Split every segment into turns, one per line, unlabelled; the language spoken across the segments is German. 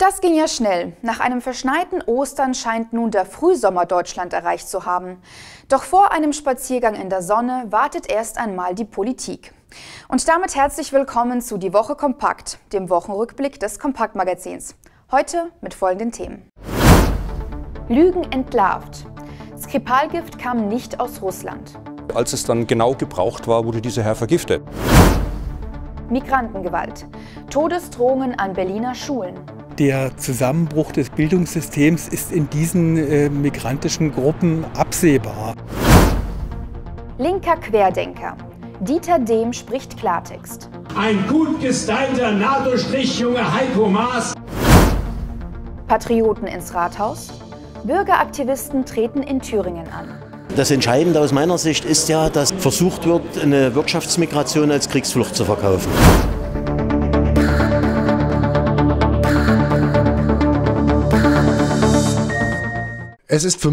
Das ging ja schnell. Nach einem verschneiten Ostern scheint nun der Frühsommer Deutschland erreicht zu haben. Doch vor einem Spaziergang in der Sonne wartet erst einmal die Politik. Und damit herzlich willkommen zu Die Woche Kompakt, dem Wochenrückblick des Kompakt-Magazins. Heute mit folgenden Themen. Lügen entlarvt. Skripalgift kam nicht aus Russland.
Als es dann genau gebraucht war, wurde dieser Herr vergiftet.
Migrantengewalt. Todesdrohungen an Berliner Schulen.
Der Zusammenbruch des Bildungssystems ist in diesen migrantischen Gruppen absehbar.
Linker Querdenker. Dieter Dehm spricht Klartext.
Ein gut gestylter NATO-Strichjunge Heiko Maas.
Patrioten ins Rathaus. Bürgeraktivisten treten in Thüringen an.
Das Entscheidende aus meiner Sicht ist ja, dass versucht wird, eine Wirtschaftsmigration als Kriegsflucht zu verkaufen.
Es ist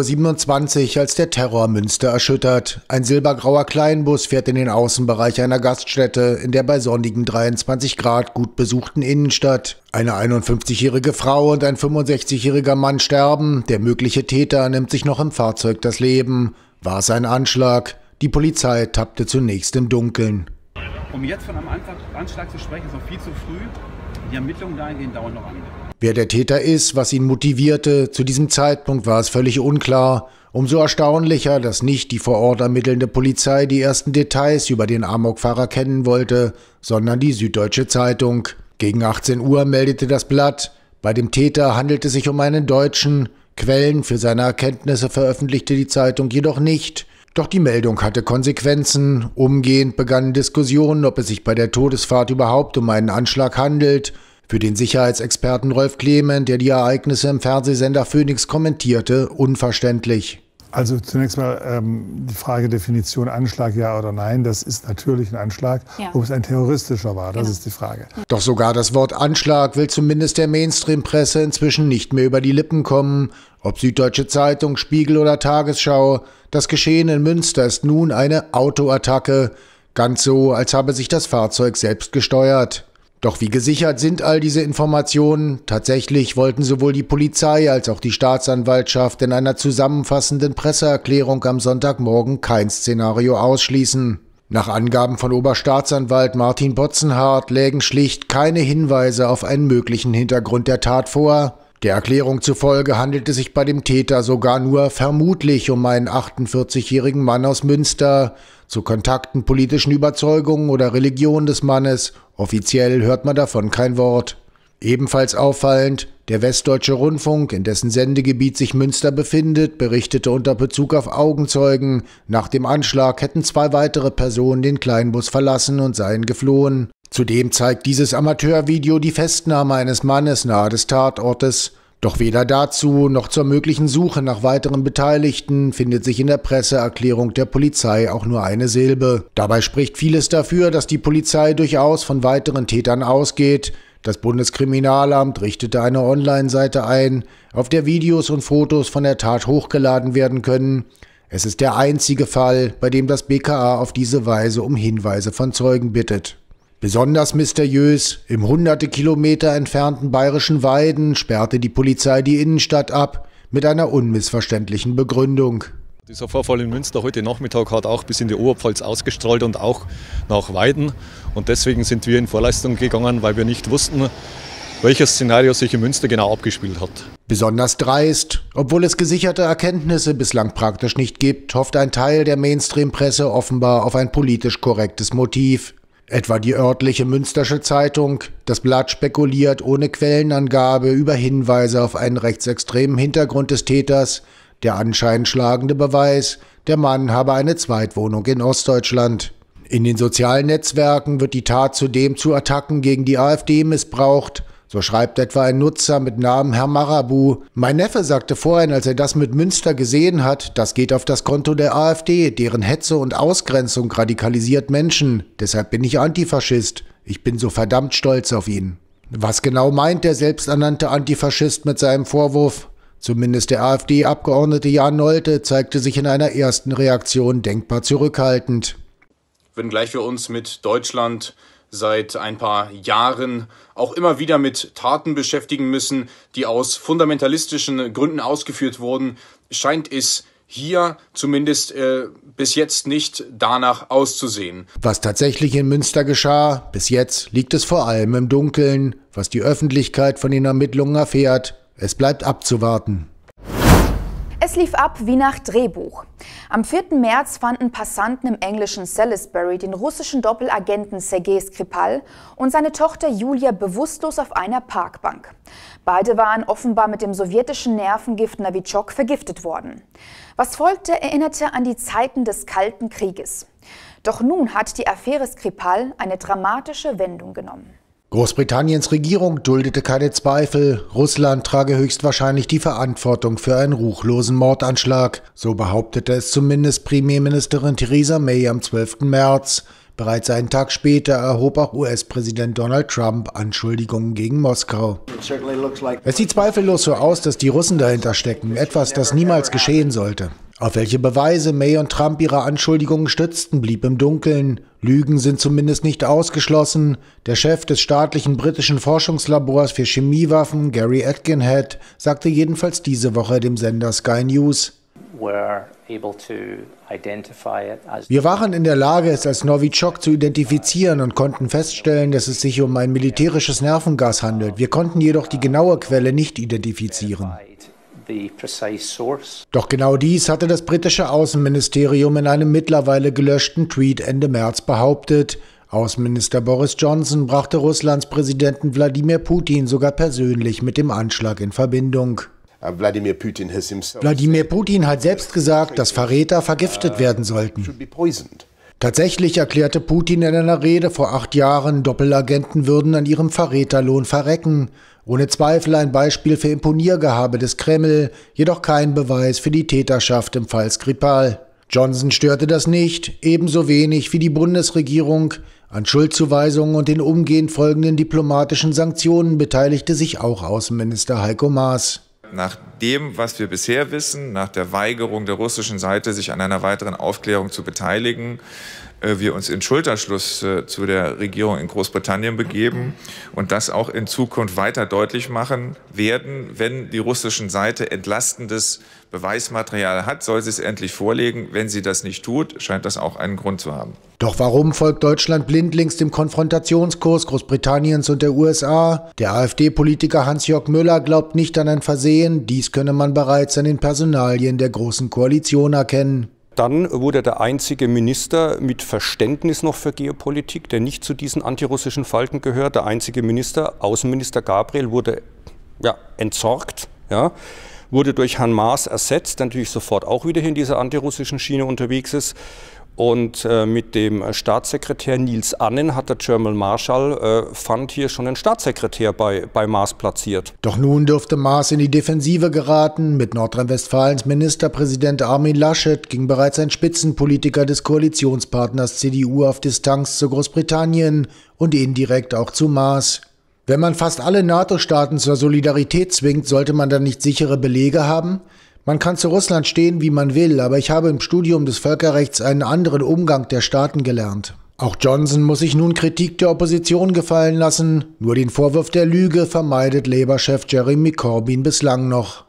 15:27 Uhr, als der Terror Münster erschüttert. Ein silbergrauer Kleinbus fährt in den Außenbereich einer Gaststätte in der bei sonnigen 23 Grad gut besuchten Innenstadt. Eine 51-jährige Frau und ein 65-jähriger Mann sterben. Der mögliche Täter nimmt sich noch im Fahrzeug das Leben. War es ein Anschlag? Die Polizei tappte zunächst im Dunkeln.
Um jetzt von einem Anschlag zu sprechen, ist noch viel zu früh. Die Ermittlungen dahingehend dauern noch an.
Wer der Täter ist, was ihn motivierte, zu diesem Zeitpunkt war es völlig unklar. Umso erstaunlicher, dass nicht die vor Ort ermittelnde Polizei die ersten Details über den Amokfahrer kennen wollte, sondern die Süddeutsche Zeitung. Gegen 18 Uhr meldete das Blatt, bei dem Täter handelt es sich um einen Deutschen. Quellen für seine Erkenntnisse veröffentlichte die Zeitung jedoch nicht. Doch die Meldung hatte Konsequenzen. Umgehend begannen Diskussionen, ob es sich bei der Todesfahrt überhaupt um einen Anschlag handelt. Für den Sicherheitsexperten Rolf Clement, der die Ereignisse im Fernsehsender Phoenix kommentierte, unverständlich.
Also zunächst mal die Frage Definition Anschlag, ja oder nein, das ist natürlich ein Anschlag. Ja. Ob es ein terroristischer war, das ist die Frage.
Doch sogar das Wort Anschlag will zumindest der Mainstream-Presse inzwischen nicht mehr über die Lippen kommen. Ob Süddeutsche Zeitung, Spiegel oder Tagesschau, das Geschehen in Münster ist nun eine Autoattacke. Ganz so, als habe sich das Fahrzeug selbst gesteuert. Doch wie gesichert sind all diese Informationen? Tatsächlich wollten sowohl die Polizei als auch die Staatsanwaltschaft in einer zusammenfassenden Presseerklärung am Sonntagmorgen kein Szenario ausschließen. Nach Angaben von Oberstaatsanwalt Martin Botzenhardt lägen schlicht keine Hinweise auf einen möglichen Hintergrund der Tat vor. Der Erklärung zufolge handelt es sich bei dem Täter sogar nur vermutlich um einen 48-jährigen Mann aus Münster. Zu Kontakten, politischen Überzeugungen oder Religion des Mannes, offiziell hört man davon kein Wort. Ebenfalls auffallend, der Westdeutsche Rundfunk, in dessen Sendegebiet sich Münster befindet, berichtete unter Bezug auf Augenzeugen, nach dem Anschlag hätten 2 weitere Personen den Kleinbus verlassen und seien geflohen. Zudem zeigt dieses Amateurvideo die Festnahme eines Mannes nahe des Tatortes. Doch weder dazu noch zur möglichen Suche nach weiteren Beteiligten findet sich in der Presseerklärung der Polizei auch nur eine Silbe. Dabei spricht vieles dafür, dass die Polizei durchaus von weiteren Tätern ausgeht. Das Bundeskriminalamt richtete eine Online-Seite ein, auf der Videos und Fotos von der Tat hochgeladen werden können. Es ist der einzige Fall, bei dem das BKA auf diese Weise um Hinweise von Zeugen bittet. Besonders mysteriös, im hunderte Kilometer entfernten Bayerischen Weiden sperrte die Polizei die Innenstadt ab, mit einer unmissverständlichen Begründung.
Dieser Vorfall in Münster heute Nachmittag hat auch bis in die Oberpfalz ausgestrahlt und auch nach Weiden. Und deswegen sind wir in Vorleistung gegangen, weil wir nicht wussten, welches Szenario sich in Münster genau abgespielt hat.
Besonders dreist, obwohl es gesicherte Erkenntnisse bislang praktisch nicht gibt, hofft ein Teil der Mainstream-Presse offenbar auf ein politisch korrektes Motiv. Etwa die örtliche Münstersche Zeitung. Das Blatt spekuliert ohne Quellenangabe über Hinweise auf einen rechtsextremen Hintergrund des Täters. Der anscheinend schlagende Beweis, der Mann habe eine Zweitwohnung in Ostdeutschland. In den sozialen Netzwerken wird die Tat zudem zu Attacken gegen die AfD missbraucht. So schreibt etwa ein Nutzer mit Namen Herr Marabu: Mein Neffe sagte vorhin, als er das mit Münster gesehen hat, das geht auf das Konto der AfD, deren Hetze und Ausgrenzung radikalisiert Menschen. Deshalb bin ich Antifaschist. Ich bin so verdammt stolz auf ihn. Was genau meint der selbsternannte Antifaschist mit seinem Vorwurf? Zumindest der AfD-Abgeordnete Jan Nolte zeigte sich in einer ersten Reaktion denkbar zurückhaltend.
Wenngleich wir uns mit Deutschland seit ein paar Jahren auch immer wieder mit Taten beschäftigen müssen, die aus fundamentalistischen Gründen ausgeführt wurden, scheint es hier zumindest bis jetzt nicht danach auszusehen.
Was tatsächlich in Münster geschah, bis jetzt liegt es vor allem im Dunkeln. Was die Öffentlichkeit von den Ermittlungen erfährt, es bleibt abzuwarten.
Es lief ab wie nach Drehbuch. Am 4. März fanden Passanten im englischen Salisbury den russischen Doppelagenten Sergei Skripal und seine Tochter Julia bewusstlos auf einer Parkbank. Beide waren offenbar mit dem sowjetischen Nervengift Novichok vergiftet worden. Was folgte, erinnerte an die Zeiten des Kalten Krieges. Doch nun hat die Affäre Skripal eine dramatische Wendung genommen.
Großbritanniens Regierung duldete keine Zweifel, Russland trage höchstwahrscheinlich die Verantwortung für einen ruchlosen Mordanschlag. So behauptete es zumindest Premierministerin Theresa May am 12. März. Bereits einen Tag später erhob auch US-Präsident Donald Trump Anschuldigungen gegen Moskau. Es sieht zweifellos so aus, dass die Russen dahinter stecken, etwas, das niemals geschehen sollte. Auf welche Beweise May und Trump ihre Anschuldigungen stützten, blieb im Dunkeln. Lügen sind zumindest nicht ausgeschlossen. Der Chef des staatlichen britischen Forschungslabors für Chemiewaffen, Gary Atkinhead, sagte jedenfalls diese Woche dem Sender Sky News: Wir waren in der Lage, es als Novichok zu identifizieren und konnten feststellen, dass es sich um ein militärisches Nervengas handelt. Wir konnten jedoch die genaue Quelle nicht identifizieren. Doch genau dies hatte das britische Außenministerium in einem mittlerweile gelöschten Tweet Ende März behauptet. Außenminister Boris Johnson brachte Russlands Präsidenten Wladimir Putin sogar persönlich mit dem Anschlag in Verbindung. Wladimir Putin hat selbst gesagt, dass Verräter vergiftet werden sollten. Tatsächlich erklärte Putin in einer Rede vor 8 Jahren, Doppelagenten würden an ihrem Verräterlohn verrecken. Ohne Zweifel ein Beispiel für Imponiergehabe des Kreml, jedoch kein Beweis für die Täterschaft im Fall Skripal. Johnson störte das nicht, ebenso wenig wie die Bundesregierung. An Schuldzuweisungen und den umgehend folgenden diplomatischen Sanktionen beteiligte sich auch Außenminister Heiko Maas.
Nach dem, was wir bisher wissen, nach der Weigerung der russischen Seite, sich an einer weiteren Aufklärung zu beteiligen, wir uns in Schulterschluss zu der Regierung in Großbritannien begeben und das auch in Zukunft weiter deutlich machen werden. Wenn die russische Seite entlastendes Beweismaterial hat, soll sie es endlich vorlegen. Wenn sie das nicht tut, scheint das auch einen Grund zu haben.
Doch warum folgt Deutschland blindlings dem Konfrontationskurs Großbritanniens und der USA? Der AfD-Politiker Hans-Jörg Müller glaubt nicht an ein Versehen. Dies könne man bereits an den Personalien der Großen Koalition erkennen.
Dann wurde der einzige Minister mit Verständnis noch für Geopolitik, der nicht zu diesen antirussischen Falken gehört. Der einzige Minister, Außenminister Gabriel, wurde entsorgt, wurde durch Herrn Maas ersetzt, der natürlich sofort auch wieder in dieser antirussischen Schiene unterwegs ist. Und mit dem Staatssekretär Nils Annen hat der German Marshall Fund hier schon einen Staatssekretär bei Maas platziert.
Doch nun dürfte Maas in die Defensive geraten. Mit Nordrhein-Westfalens Ministerpräsident Armin Laschet ging bereits ein Spitzenpolitiker des Koalitionspartners CDU auf Distanz zu Großbritannien und indirekt auch zu Maas. Wenn man fast alle NATO-Staaten zur Solidarität zwingt, sollte man dann nicht sichere Belege haben? Man kann zu Russland stehen, wie man will, aber ich habe im Studium des Völkerrechts einen anderen Umgang der Staaten gelernt. Auch Johnson muss sich nun Kritik der Opposition gefallen lassen. Nur den Vorwurf der Lüge vermeidet Labour-Chef Jeremy Corbyn bislang noch.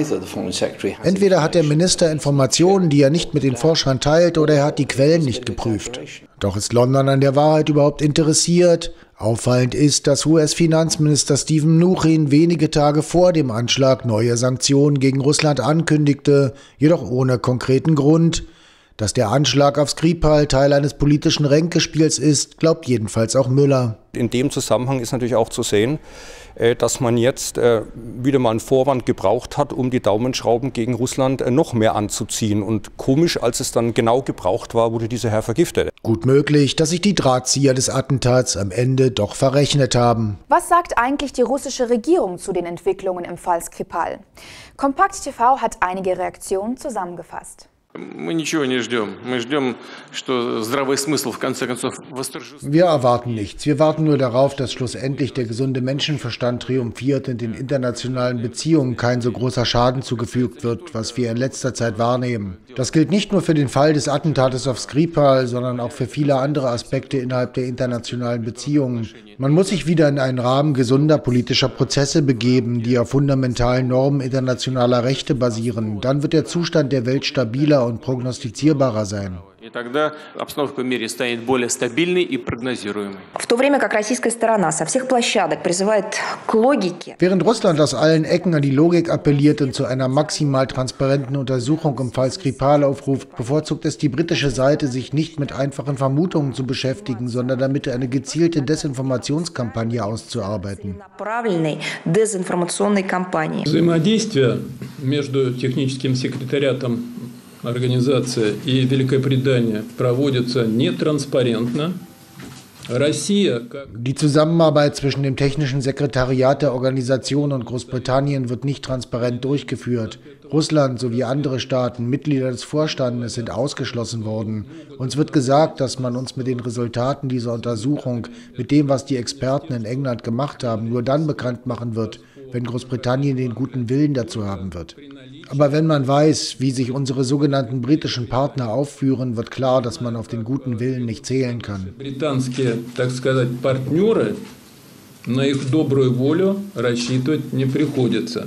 Entweder hat der Minister Informationen, die er nicht mit den Forschern teilt, oder er hat die Quellen nicht geprüft. Doch ist London an der Wahrheit überhaupt interessiert? Auffallend ist, dass US-Finanzminister Steven Mnuchin wenige Tage vor dem Anschlag neue Sanktionen gegen Russland ankündigte, jedoch ohne konkreten Grund. Dass der Anschlag auf Skripal Teil eines politischen Ränkespiels ist, glaubt jedenfalls auch Müller.
In dem Zusammenhang ist natürlich auch zu sehen, dass man jetzt wieder mal einen Vorwand gebraucht hat, um die Daumenschrauben gegen Russland noch mehr anzuziehen. Und komisch, als es dann genau gebraucht war, wurde dieser Herr vergiftet.
Gut möglich, dass sich die Drahtzieher des Attentats am Ende doch verrechnet haben.
Was sagt eigentlich die russische Regierung zu den Entwicklungen im Fall Skripal? Kompakt TV hat einige Reaktionen zusammengefasst.
Wir erwarten nichts. Wir warten nur darauf, dass schlussendlich der gesunde Menschenverstand triumphiert und den internationalen Beziehungen kein so großer Schaden zugefügt wird, was wir in letzter Zeit wahrnehmen. Das gilt nicht nur für den Fall des Attentates auf Skripal, sondern auch für viele andere Aspekte innerhalb der internationalen Beziehungen. Man muss sich wieder in einen Rahmen gesunder politischer Prozesse begeben, die auf fundamentalen Normen internationaler Rechte basieren. Dann wird der Zustand der Welt stabiler und prognostizierbarer sein. Während Russland aus allen Ecken an die Logik appelliert und zu einer maximal transparenten Untersuchung im Fall Skripal aufruft, bevorzugt es die britische Seite, sich nicht mit einfachen Vermutungen zu beschäftigen, sondern damit eine gezielte Desinformationskampagne auszuarbeiten.
Взаимодействие между техническим секретариатом организации и Великобритании проводится нетранспарентно.
Die Zusammenarbeit zwischen dem technischen Sekretariat der Organisation und Großbritannien wird nicht transparent durchgeführt. Russland sowie andere Staaten, Mitglieder des Vorstandes, sind ausgeschlossen worden. Uns wird gesagt, dass man uns mit den Resultaten dieser Untersuchung, mit dem, was die Experten in England gemacht haben, nur dann bekannt machen wird, wenn Großbritannien den guten Willen dazu haben wird. Aber wenn man weiß, wie sich unsere sogenannten britischen Partner aufführen, wird klar, dass man auf den guten Willen nicht zählen kann.
Британские, так сказать, партнеры, на их добрую волю рассчитывать не приходится.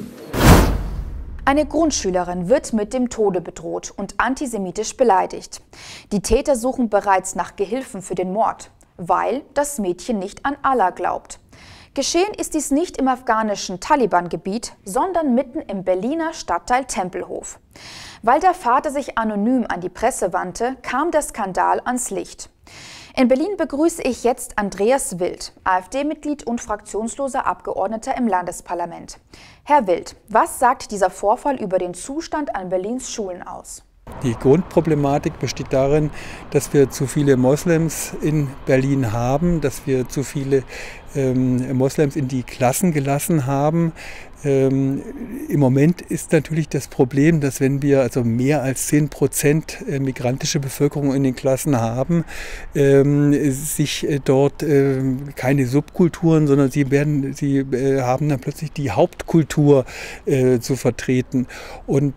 Eine Grundschülerin wird mit dem Tode bedroht und antisemitisch beleidigt. Die Täter suchen bereits nach Gehilfen für den Mord, weil das Mädchen nicht an Allah glaubt. Geschehen ist dies nicht im afghanischen Taliban-Gebiet, sondern mitten im Berliner Stadtteil Tempelhof. Weil der Vater sich anonym an die Presse wandte, kam der Skandal ans Licht. In Berlin begrüße ich jetzt Andreas Wild, AfD-Mitglied und fraktionsloser Abgeordneter im Landesparlament. Herr Wild, was sagt dieser Vorfall über den Zustand an Berlins Schulen aus?
Die Grundproblematik besteht darin, dass wir zu viele Moslems in Berlin haben, dass wir zu viele Moslems in die Klassen gelassen haben. Im Moment ist natürlich das Problem, dass wenn wir also mehr als 10% migrantische Bevölkerung in den Klassen haben, sich dort keine Subkulturen, sondern sie haben dann plötzlich die Hauptkultur zu vertreten. Und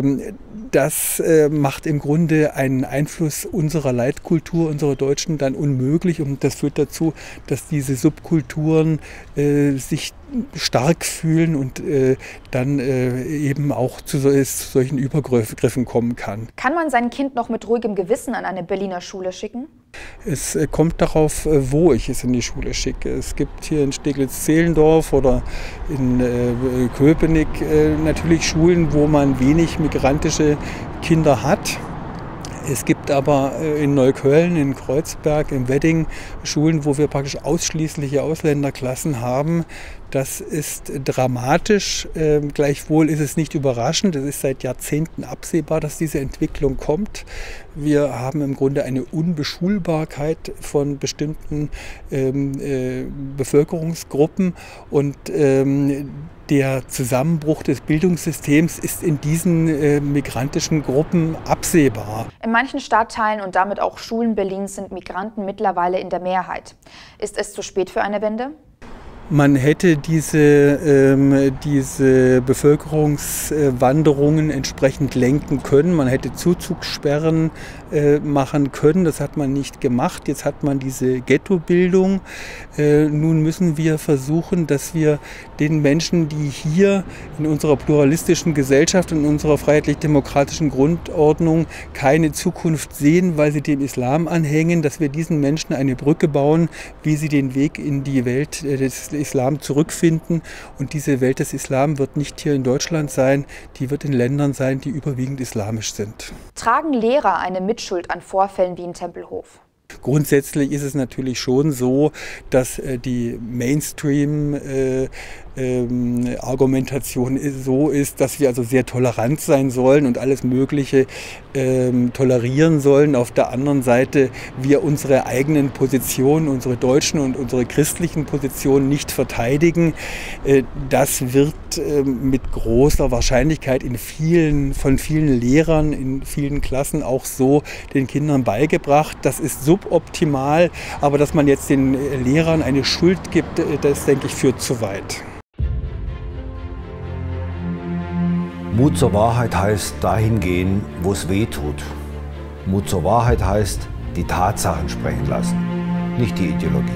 das macht im Grunde einen Einfluss unserer Leitkultur, unserer Deutschen, dann unmöglich. Und das führt dazu, dass diese Subkulturen sich stark fühlen und dann eben auch zu solchen Übergriffen kommen kann.
Kann man sein Kind noch mit ruhigem Gewissen an eine Berliner Schule schicken?
Es kommt darauf, wo ich es in die Schule schicke. Es gibt hier in Steglitz-Zehlendorf oder in Köpenick natürlich Schulen, wo man wenig migrantische Kinder hat. Es gibt aber in Neukölln, in Kreuzberg, in Wedding Schulen, wo wir praktisch ausschließliche Ausländerklassen haben. Das ist dramatisch. Gleichwohl ist es nicht überraschend. Es ist seit Jahrzehnten absehbar, dass diese Entwicklung kommt. Wir haben im Grunde eine Unbeschulbarkeit von bestimmten Bevölkerungsgruppen und der Zusammenbruch des Bildungssystems ist in diesen migrantischen Gruppen absehbar.
In manchen Stadtteilen und damit auch Schulen Berlins sind Migranten mittlerweile in der Mehrheit. Ist es zu spät für eine Wende?
Man hätte diese Bevölkerungswanderungen entsprechend lenken können. Man hätte Zuzugssperren machen können. Das hat man nicht gemacht. Jetzt hat man diese Ghettobildung. Nun müssen wir versuchen, dass wir den Menschen, die hier in unserer pluralistischen Gesellschaft, in unserer freiheitlich-demokratischen Grundordnung keine Zukunft sehen, weil sie dem Islam anhängen, dass wir diesen Menschen eine Brücke bauen, wie sie den Weg in die Welt des Islam zurückfinden. Und diese Welt des Islam wird nicht hier in Deutschland sein, die wird in Ländern sein, die überwiegend islamisch sind.
Tragen Lehrer eine Mitschuld an Vorfällen wie in Tempelhof?
Grundsätzlich ist es natürlich schon so, dass die Mainstream Argumentation so ist, dass wir also sehr tolerant sein sollen und alles Mögliche tolerieren sollen. Auf der anderen Seite wir unsere eigenen Positionen, unsere deutschen und unsere christlichen Positionen nicht verteidigen. Das wird mit großer Wahrscheinlichkeit von vielen Lehrern in vielen Klassen auch so den Kindern beigebracht. Das ist suboptimal, aber dass man jetzt den Lehrern eine Schuld gibt, das, denke ich, führt zu weit.
Mut zur Wahrheit heißt dahin gehen, wo es weh tut. Mut zur Wahrheit heißt die Tatsachen sprechen lassen, nicht die Ideologie.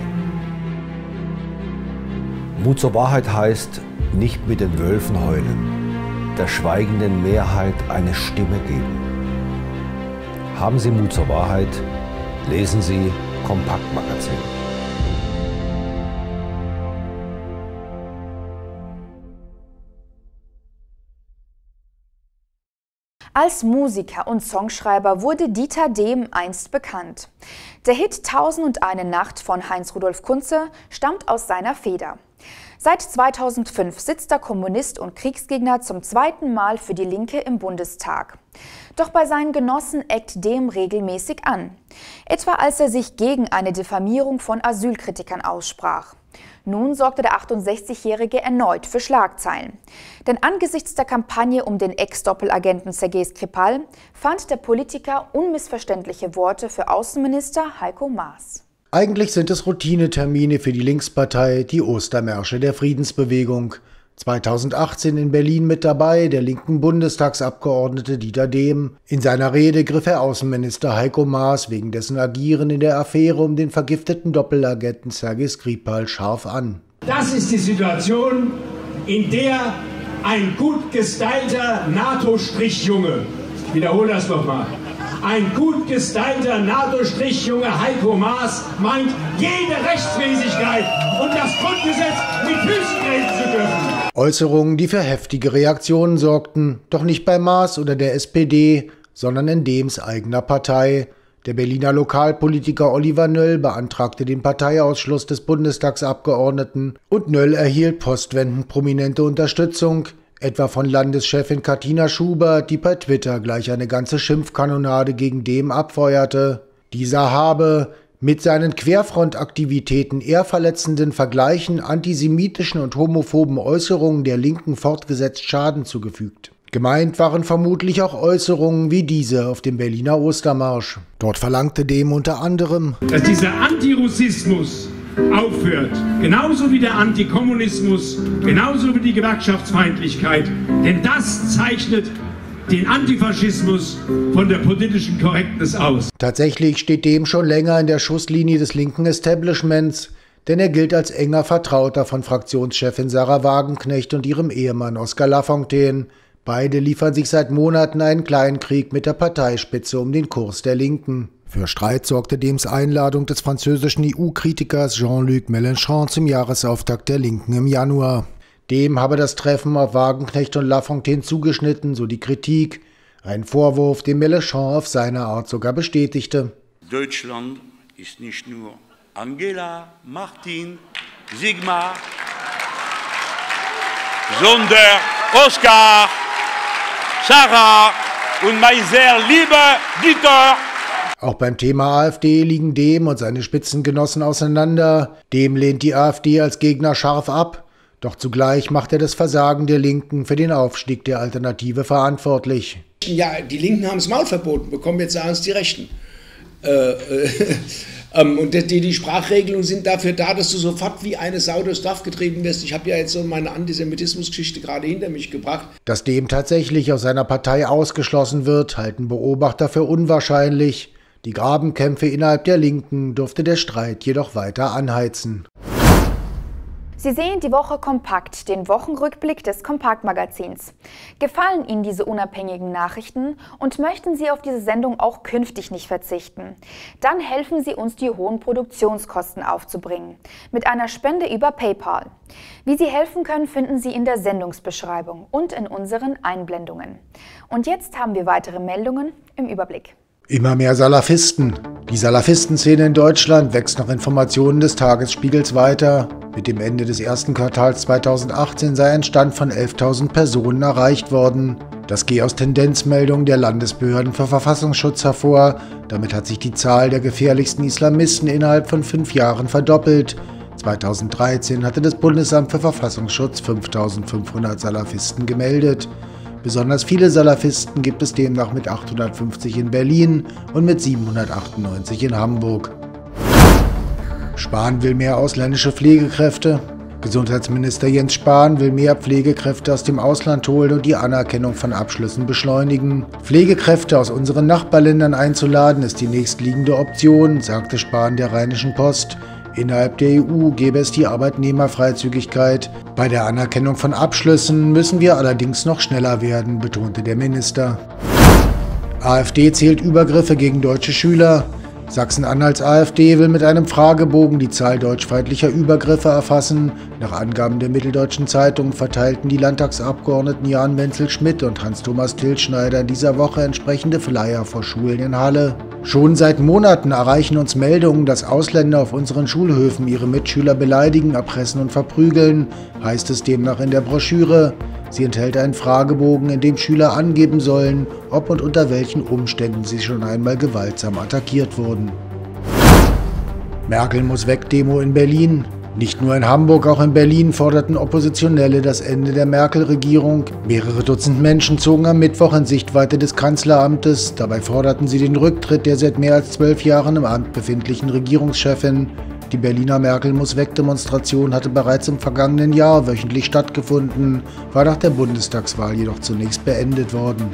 Mut zur Wahrheit heißt nicht mit den Wölfen heulen, der schweigenden Mehrheit eine Stimme geben. Haben Sie Mut zur Wahrheit, lesen Sie Kompaktmagazin.
Als Musiker und Songschreiber wurde Dieter Dehm einst bekannt. Der Hit 1001 Nacht von Heinz-Rudolf Kunze stammt aus seiner Feder. Seit 2005 sitzt der Kommunist und Kriegsgegner zum zweiten Mal für die Linke im Bundestag. Doch bei seinen Genossen eckt Dehm regelmäßig an. Etwa als er sich gegen eine Diffamierung von Asylkritikern aussprach. Nun sorgte der 68-Jährige erneut für Schlagzeilen. Denn angesichts der Kampagne um den Ex-Doppelagenten Sergej Skripal fand der Politiker unmissverständliche Worte für Außenminister Heiko Maas.
Eigentlich sind es Routinetermine für die Linkspartei, die Ostermärsche der Friedensbewegung. 2018 in Berlin mit dabei der linken Bundestagsabgeordnete Dieter Dehm. In seiner Rede griff er Außenminister Heiko Maas wegen dessen Agieren in der Affäre um den vergifteten Doppelagenten Sergej Skripal scharf an.
Das ist die Situation, in der ein gut gestylter NATO-Strichjunge, ich wiederhole das nochmal, ein gut gestylter NATO-Strichjunge Heiko Maas meint, jede Rechtsmäßigkeit und das Grundgesetz mit Füßen treten zu dürfen.
Äußerungen, die für heftige Reaktionen sorgten, doch nicht bei Maas oder der SPD, sondern in Dehms eigener Partei. Der Berliner Lokalpolitiker Oliver Nöll beantragte den Parteiausschluss des Bundestagsabgeordneten und Nöll erhielt postwendend prominente Unterstützung, etwa von Landeschefin Katina Schubert, die bei Twitter gleich eine ganze Schimpfkanonade gegen Dehm abfeuerte. Dieser habe mit seinen Querfrontaktivitäten, ehrverletzenden Vergleichen, antisemitischen und homophoben Äußerungen der Linken fortgesetzt Schaden zugefügt. Gemeint waren vermutlich auch Äußerungen wie diese auf dem Berliner Ostermarsch. Dort verlangte Dehm unter anderem,
dass dieser Antirussismus aufhört, genauso wie der Antikommunismus, genauso wie die Gewerkschaftsfeindlichkeit, denn das zeichnet den Antifaschismus von der politischen Korrektness aus.
Tatsächlich steht Dehm schon länger in der Schusslinie des linken Establishments, denn er gilt als enger Vertrauter von Fraktionschefin Sarah Wagenknecht und ihrem Ehemann Oskar Lafontaine. Beide liefern sich seit Monaten einen Kleinkrieg mit der Parteispitze um den Kurs der Linken. Für Streit sorgte Dehms Einladung des französischen EU-Kritikers Jean-Luc Mélenchon zum Jahresauftakt der Linken im Januar. Dehm habe das Treffen auf Wagenknecht und Lafontaine zugeschnitten, so die Kritik. Ein Vorwurf, den Mélenchon auf seine Art sogar bestätigte.
Deutschland ist nicht nur Angela, Martin, Sigmar, sondern Oskar, Sarah und mein sehr lieber Dieter.
Auch beim Thema AfD liegen Dehm und seine Spitzengenossen auseinander. Dehm lehnt die AfD als Gegner scharf ab. Doch zugleich macht er das Versagen der Linken für den Aufstieg der Alternative verantwortlich.
Ja, die Linken haben das Maulverbot bekommen, jetzt sagen es die Rechten. Und die Sprachregelungen sind dafür da, dass du sofort wie eine Sau durchs Dorf getrieben wirst. Ich habe ja jetzt so meine Antisemitismusgeschichte gerade hinter mich gebracht.
Dass Dehm tatsächlich aus seiner Partei ausgeschlossen wird, halten Beobachter für unwahrscheinlich. Die Grabenkämpfe innerhalb der Linken dürfte der Streit jedoch weiter anheizen.
Sie sehen die Woche kompakt, den Wochenrückblick des Kompaktmagazins. Gefallen Ihnen diese unabhängigen Nachrichten und möchten Sie auf diese Sendung auch künftig nicht verzichten? Dann helfen Sie uns, die hohen Produktionskosten aufzubringen. Mit einer Spende über PayPal. Wie Sie helfen können, finden Sie in der Sendungsbeschreibung und in unseren Einblendungen. Und jetzt haben wir weitere Meldungen im Überblick.
Immer mehr Salafisten. Die Salafistenszene in Deutschland wächst nach Informationen des Tagesspiegels weiter. Mit dem Ende des ersten Quartals 2018 sei ein Stand von 11.000 Personen erreicht worden. Das geht aus Tendenzmeldungen der Landesbehörden für Verfassungsschutz hervor. Damit hat sich die Zahl der gefährlichsten Islamisten innerhalb von 5 Jahren verdoppelt. 2013 hatte das Bundesamt für Verfassungsschutz 5.500 Salafisten gemeldet. Besonders viele Salafisten gibt es demnach mit 850 in Berlin und mit 798 in Hamburg. Spahn will mehr ausländische Pflegekräfte. Gesundheitsminister Jens Spahn will mehr Pflegekräfte aus dem Ausland holen und die Anerkennung von Abschlüssen beschleunigen. Pflegekräfte aus unseren Nachbarländern einzuladen ist die nächstliegende Option, sagte Spahn der Rheinischen Post. Innerhalb der EU gäbe es die Arbeitnehmerfreizügigkeit. Bei der Anerkennung von Abschlüssen müssen wir allerdings noch schneller werden, betonte der Minister. AfD zählt Übergriffe gegen deutsche Schüler. Sachsen-Anhalts AfD will mit einem Fragebogen die Zahl deutschfeindlicher Übergriffe erfassen. Nach Angaben der Mitteldeutschen Zeitung verteilten die Landtagsabgeordneten Jan Wenzel-Schmidt und Hans-Thomas Tilschneider in dieser Woche entsprechende Flyer vor Schulen in Halle. Schon seit Monaten erreichen uns Meldungen, dass Ausländer auf unseren Schulhöfen ihre Mitschüler beleidigen, erpressen und verprügeln, heißt es demnach in der Broschüre. Sie enthält einen Fragebogen, in dem Schüler angeben sollen, ob und unter welchen Umständen sie schon einmal gewaltsam attackiert wurden. Merkel muss weg Demo in Berlin. Nicht nur in Hamburg, auch in Berlin forderten Oppositionelle das Ende der Merkel-Regierung. Mehrere Dutzend Menschen zogen am Mittwoch in Sichtweite des Kanzleramtes. Dabei forderten sie den Rücktritt der seit mehr als 12 Jahren im Amt befindlichen Regierungschefin. Die Berliner Merkel-muss-weg-Demonstration hatte bereits im vergangenen Jahr wöchentlich stattgefunden, war nach der Bundestagswahl jedoch zunächst beendet worden.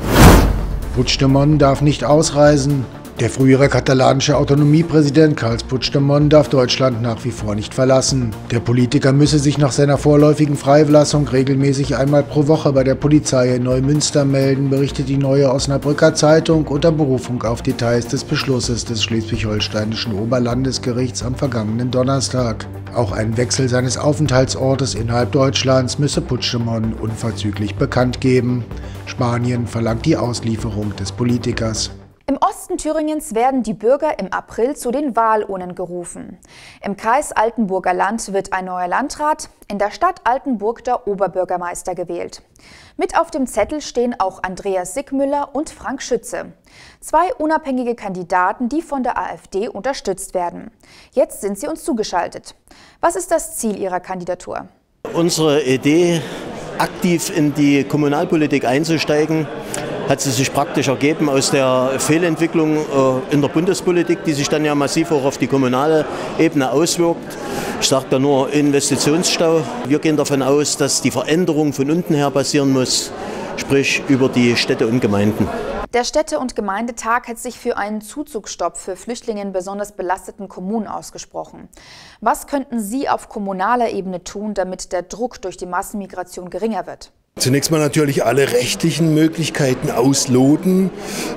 Puigdemont darf nicht ausreisen. Der frühere katalanische Autonomiepräsident Carles Puigdemont darf Deutschland nach wie vor nicht verlassen. Der Politiker müsse sich nach seiner vorläufigen Freilassung regelmäßig einmal pro Woche bei der Polizei in Neumünster melden, berichtet die Neue Osnabrücker Zeitung unter Berufung auf Details des Beschlusses des schleswig-holsteinischen Oberlandesgerichts am vergangenen Donnerstag. Auch einen Wechsel seines Aufenthaltsortes innerhalb Deutschlands müsse Puigdemont unverzüglich bekannt geben. Spanien verlangt die Auslieferung des Politikers.
Im Osten Thüringens werden die Bürger im April zu den Wahlurnen gerufen. Im Kreis Altenburger Land wird ein neuer Landrat, in der Stadt Altenburg der Oberbürgermeister gewählt. Mit auf dem Zettel stehen auch Andreas Sickmüller und Frank Schütze. 2 unabhängige Kandidaten, die von der AfD unterstützt werden. Jetzt sind sie uns zugeschaltet. Was ist das Ziel Ihrer Kandidatur?
Unsere Idee, aktiv in die Kommunalpolitik einzusteigen, hat sie sich praktisch ergeben aus der Fehlentwicklung in der Bundespolitik, die sich dann ja massiv auch auf die kommunale Ebene auswirkt. Ich sage da nur Investitionsstau. Wir gehen davon aus, dass die Veränderung von unten her passieren muss, sprich über die Städte und Gemeinden.
Der Städte- und Gemeindetag hat sich für einen Zuzugsstopp für Flüchtlinge in besonders belasteten Kommunen ausgesprochen. Was könnten Sie auf kommunaler Ebene tun, damit der Druck durch die Massenmigration geringer wird?
Zunächst mal natürlich alle rechtlichen Möglichkeiten ausloten,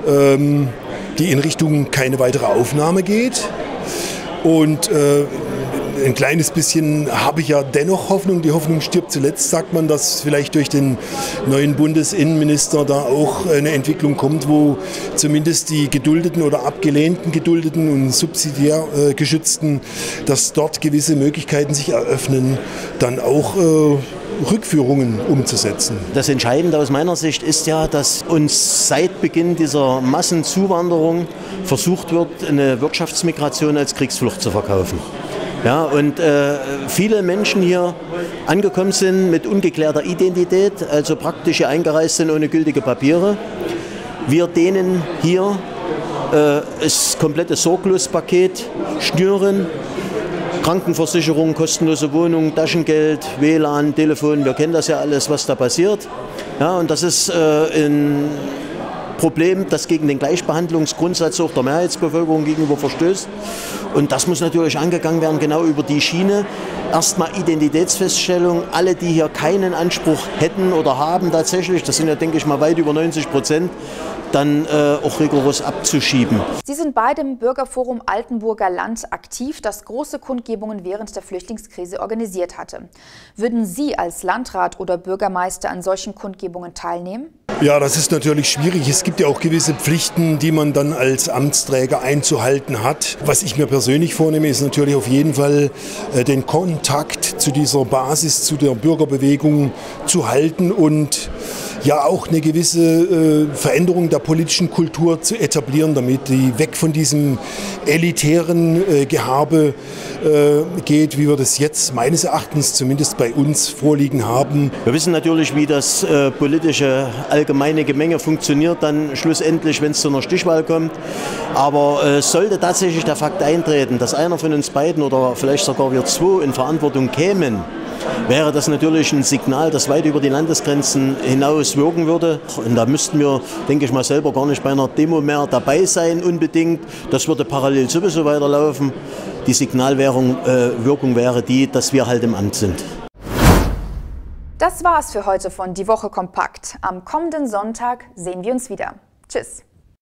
die in Richtung keine weitere Aufnahme geht. Und ein kleines bisschen habe ich ja dennoch Hoffnung. Die Hoffnung stirbt zuletzt, sagt man, dass vielleicht durch den neuen Bundesinnenminister da auch eine Entwicklung kommt, wo zumindest die geduldeten oder abgelehnten Geduldeten und subsidiär Geschützten, dass dort gewisse Möglichkeiten sich eröffnen, dann auch Rückführungen umzusetzen.
Das Entscheidende aus meiner Sicht ist ja, dass uns seit Beginn dieser Massenzuwanderung versucht wird, eine Wirtschaftsmigration als Kriegsflucht zu verkaufen. Ja, und viele Menschen hier angekommen sind mit ungeklärter Identität, also praktisch hier eingereist sind ohne gültige Papiere. Wir denen hier das komplette Sorglospaket schnüren. Krankenversicherung, kostenlose Wohnung, Taschengeld, WLAN, Telefon, wir kennen das ja alles, was da passiert. Ja, und das ist ein Problem, das gegen den Gleichbehandlungsgrundsatz auch der Mehrheitsbevölkerung gegenüber verstößt. Und das muss natürlich angegangen werden, genau über die Schiene. Erstmal Identitätsfeststellung, alle, die hier keinen Anspruch hätten oder haben tatsächlich, das sind ja, denke ich mal, weit über 90%, dann auch rigoros abzuschieben.
Sie sind beide im Bürgerforum Altenburger Land aktiv, das große Kundgebungen während der Flüchtlingskrise organisiert hatte. Würden Sie als Landrat oder Bürgermeister an solchen Kundgebungen teilnehmen?
Ja, das ist natürlich schwierig. Es gibt ja auch gewisse Pflichten, die man dann als Amtsträger einzuhalten hat. Was ich mir persönlich vornehme, ist natürlich auf jeden Fall den Kontakt zu dieser Basis, zu der Bürgerbewegung zu halten und ja auch eine gewisse Veränderung der politischen Kultur zu etablieren, damit die weg von diesem elitären Gehabe geht, wie wir das jetzt meines Erachtens zumindest bei uns vorliegen haben.
Wir wissen natürlich, wie das politische allgemeine Gemenge funktioniert, dann schlussendlich, wenn es zu einer Stichwahl kommt. Aber sollte tatsächlich der Fakt eintreten, dass einer von uns beiden oder vielleicht sogar wir zwei in Verantwortung kämen, wäre das natürlich ein Signal, das weit über die Landesgrenzen hinaus wirken würde. Und da müssten wir, denke ich mal, selber gar nicht bei einer Demo mehr dabei sein unbedingt. Das würde parallel sowieso weiterlaufen. Die Signalwirkung wäre die, dass wir halt im Amt sind.
Das war's für heute von Die Woche kompakt. Am kommenden Sonntag sehen wir uns wieder. Tschüss.